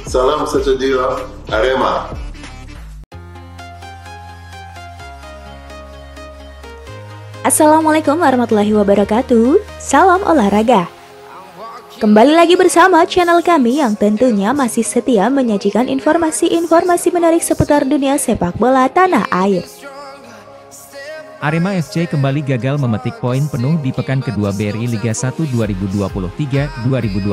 Salam sejahtera Arema. Assalamualaikum warahmatullahi wabarakatuh. Salam olahraga. Kembali lagi bersama channel kami yang tentunya masih setia menyajikan informasi-informasi menarik seputar dunia sepak bola tanah air. Arema FC kembali gagal memetik poin penuh di pekan kedua BRI Liga 1 2023-2024.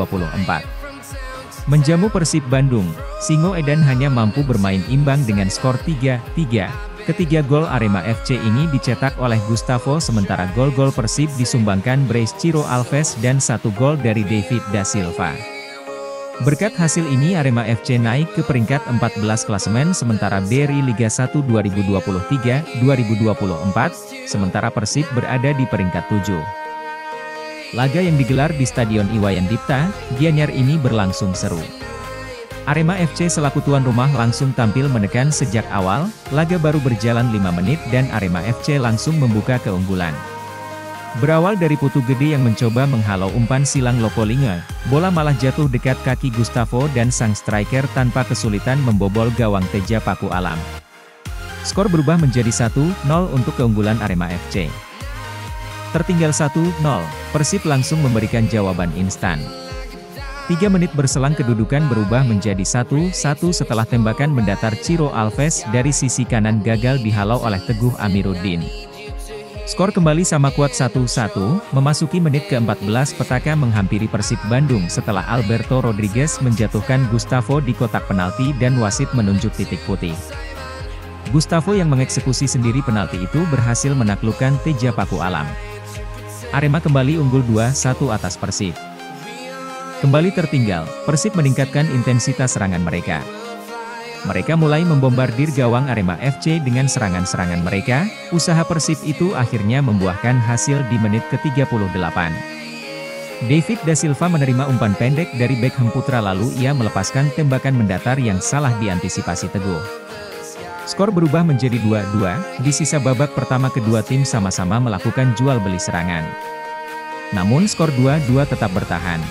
Menjamu Persib Bandung, Singo Edan hanya mampu bermain imbang dengan skor 3-3. Ketiga gol Arema FC ini dicetak oleh Gustavo, sementara gol-gol Persib disumbangkan Bryce Ciro Alves dan satu gol dari David da Silva. Berkat hasil ini Arema FC naik ke peringkat 14 klasemen, sementara BRI Liga 1 2023-2024, sementara Persib berada di peringkat 7. Laga yang digelar di Stadion Iwayan Dipta, Gianyar ini berlangsung seru. Arema FC selaku tuan rumah langsung tampil menekan sejak awal, laga baru berjalan 5 menit dan Arema FC langsung membuka keunggulan. Berawal dari Putu Gede yang mencoba menghalau umpan silang Lokolinga, bola malah jatuh dekat kaki Gustavo dan sang striker tanpa kesulitan membobol gawang Teja Paku Alam. Skor berubah menjadi 1-0 untuk keunggulan Arema FC. Tertinggal 1-0, Persib langsung memberikan jawaban instan. 3 menit berselang kedudukan berubah menjadi 1-1 setelah tembakan mendatar Ciro Alves dari sisi kanan gagal dihalau oleh Teguh Amiruddin. Skor kembali sama kuat 1-1, memasuki menit ke-14 petaka menghampiri Persib Bandung setelah Alberto Rodriguez menjatuhkan Gustavo di kotak penalti dan wasit menunjuk titik putih. Gustavo yang mengeksekusi sendiri penalti itu berhasil menaklukkan Teja Paku Alam. Arema kembali unggul 2-1 atas Persib. Kembali tertinggal, Persib meningkatkan intensitas serangan mereka. Mereka mulai membombardir gawang Arema FC dengan serangan-serangan mereka, usaha Persib itu akhirnya membuahkan hasil di menit ke-38. David da Silva menerima umpan pendek dari Beckham Putra lalu ia melepaskan tembakan mendatar yang salah diantisipasi Teguh. Skor berubah menjadi 2-2, di sisa babak pertama kedua tim sama-sama melakukan jual beli serangan. Namun skor 2-2 tetap bertahan.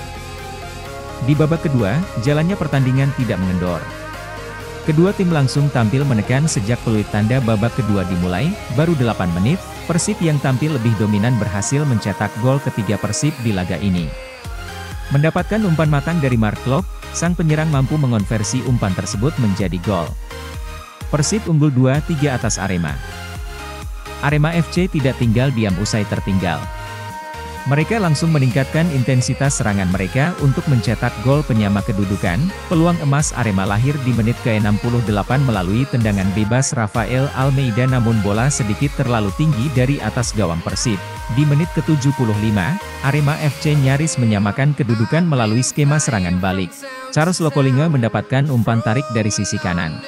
Di babak kedua, jalannya pertandingan tidak mengendor. Kedua tim langsung tampil menekan sejak peluit tanda babak kedua dimulai, baru 8 menit, Persib yang tampil lebih dominan berhasil mencetak gol ketiga Persib di laga ini. Mendapatkan umpan matang dari Mark Klok, sang penyerang mampu mengonversi umpan tersebut menjadi gol. Persib unggul 2-3 atas Arema. Arema FC tidak tinggal diam usai tertinggal. Mereka langsung meningkatkan intensitas serangan mereka untuk mencetak gol penyama kedudukan. Peluang emas Arema lahir di menit ke-68 melalui tendangan bebas Rafael Almeida, namun bola sedikit terlalu tinggi dari atas gawang Persib. Di menit ke-75, Arema FC nyaris menyamakan kedudukan melalui skema serangan balik. Charles Lokolinga mendapatkan umpan tarik dari sisi kanan.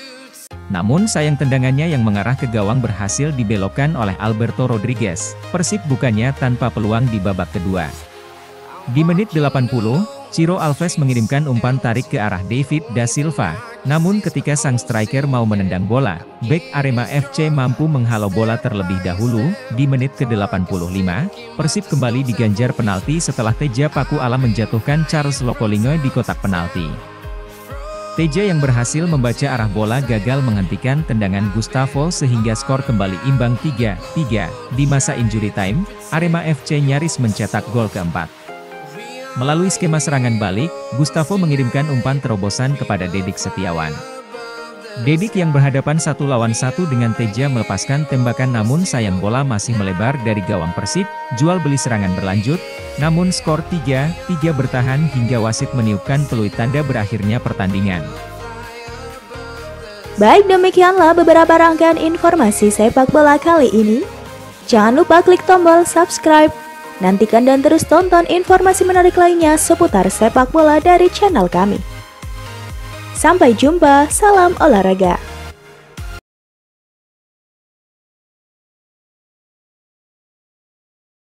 Namun sayang tendangannya yang mengarah ke gawang berhasil dibelokkan oleh Alberto Rodriguez. Persib bukannya tanpa peluang di babak kedua. Di menit 80, Ciro Alves mengirimkan umpan tarik ke arah David da Silva. Namun ketika sang striker mau menendang bola, bek Arema FC mampu menghalau bola terlebih dahulu. Di menit ke-85, Persib kembali diganjar penalti setelah Teja Paku Alam menjatuhkan Charles Lokolinga di kotak penalti. Teja yang berhasil membaca arah bola gagal menghentikan tendangan Gustavo sehingga skor kembali imbang 3-3. Di masa injury time, Arema FC nyaris mencetak gol keempat. Melalui skema serangan balik, Gustavo mengirimkan umpan terobosan kepada Dedik Setiawan. Dedik yang berhadapan 1 lawan 1 dengan Teja melepaskan tembakan, namun sayang bola masih melebar dari gawang Persib. Jual beli serangan berlanjut, namun skor 3-3 bertahan hingga wasit meniupkan peluit tanda berakhirnya pertandingan. Baik, demikianlah beberapa rangkaian informasi sepak bola kali ini. Jangan lupa klik tombol subscribe. Nantikan dan terus tonton informasi menarik lainnya seputar sepak bola dari channel kami. Sampai jumpa, salam olahraga.